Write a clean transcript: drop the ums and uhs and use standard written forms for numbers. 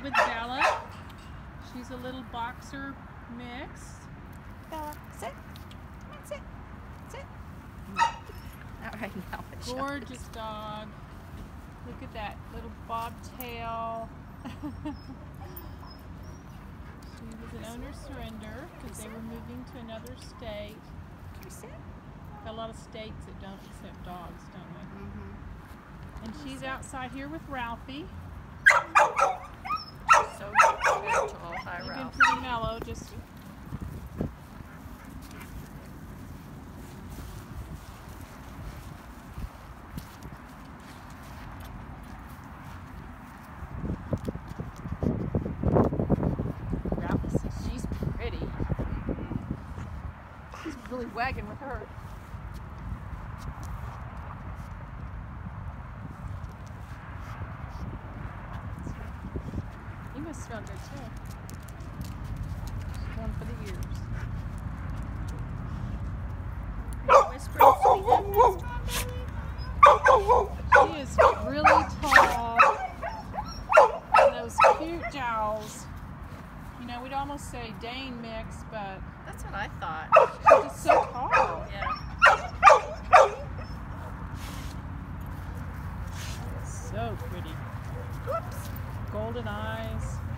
with Bella. She's a little boxer mix. Bella, sit. Come on, sit. Sit. All right, now it's Gorgeous dog. Look at that little bobtail. She was an owner surrender because they were moving to another state. Can you sit? Got a lot of states that don't accept dogs, don't they? Mm-hmm. And she's outside here with Ralphie. So gentle. Hi, They've been Ralph. pretty mellow, just Ralphie says she's pretty. He's really wagging with her. you must smell good too. She's one for the ears. She is really tall. And those cute jowls. You know, we'd almost say Dane mix, but That's what I thought. she's just so tall. Yeah. So pretty. Whoops. Golden eyes.